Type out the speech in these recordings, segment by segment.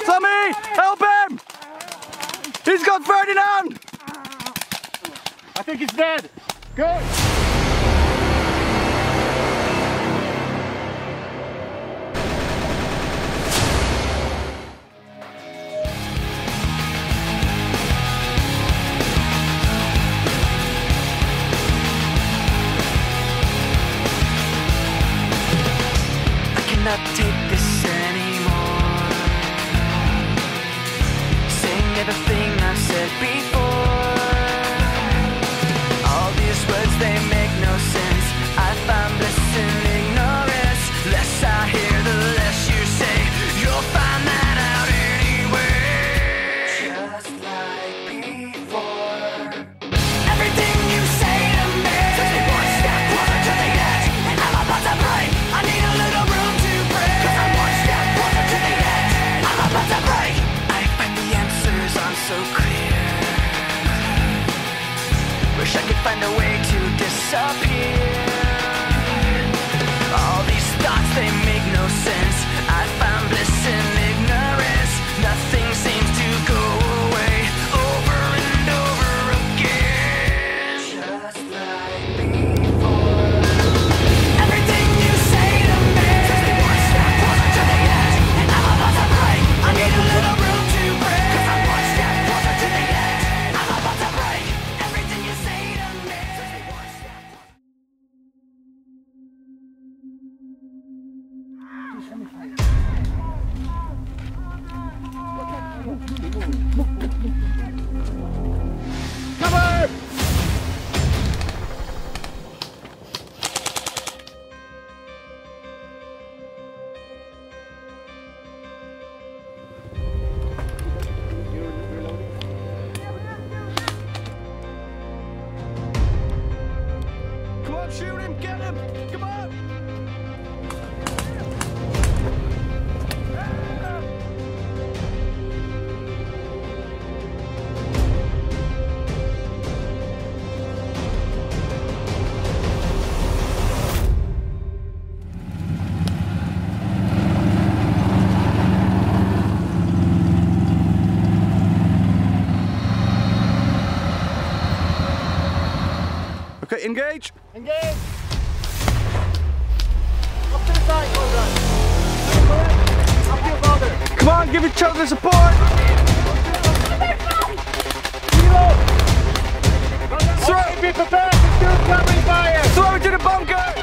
Tommy, help him! He's got Ferdinand! I think he's dead. Good. Not take this anymore. Saying everything I've said before. All these words, they make no sense. I find bliss in ignorance. Less I hear, the less you say. You'll find that out anyway. Just like before. Everything you say to me takes me one step closer to the edge, and I'm about to break. I need a little room. So clear. Wish I could find a way to disappear. All these thoughts, they make no sense. I found bliss in ignorance. Nothing seems to go away. Over and over again. Just like before. Everything you say to me takes me one step closer to the edge, and I'm about to break. I need a little room to break. Cover! Come on, shoot him, get him, come on! Okay, engage. Engage. Up to the side, well done. Up to your father. Come on, give each other support. Throw. Be prepared to shoot covering fire. Throw it to the bunker.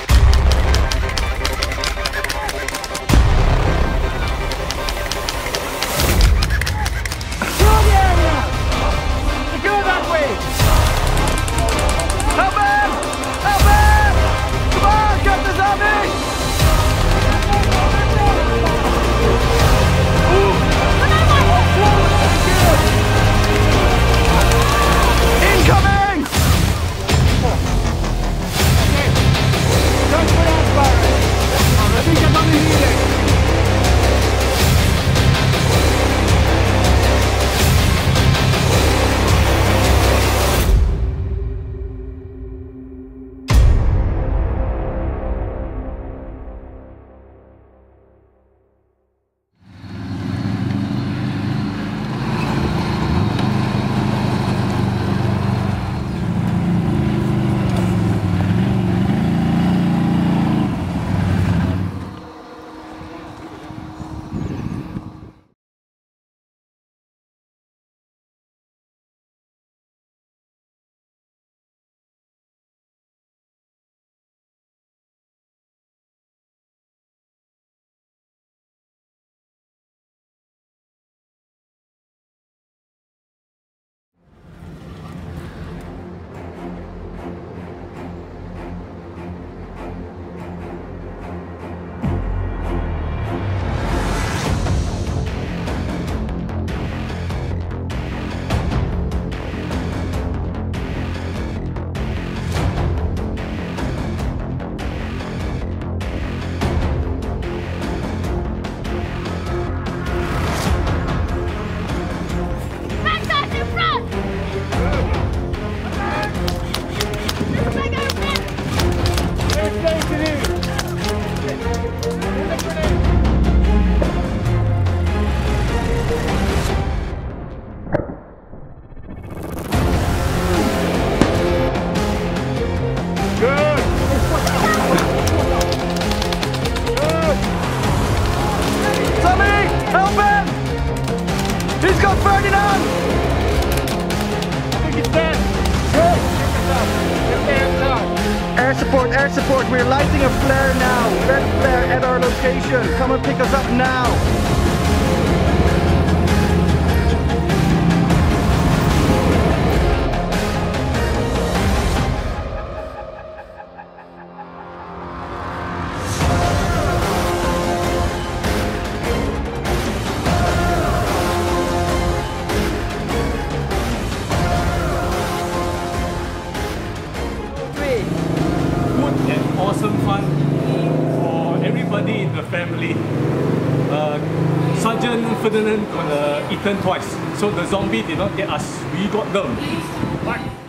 Throw the area. Go that way. Help him! Help him! Come on, get the zombie! Incoming! He's got Ferdinand! I think he's dead. Hey! Air support, we're lighting a flare now. Red flare at our location. Come and pick us up now. Good and awesome fun for everybody in the family. Sergeant Ferdinand got eaten twice, so the zombie did not get us. We got them. Bye.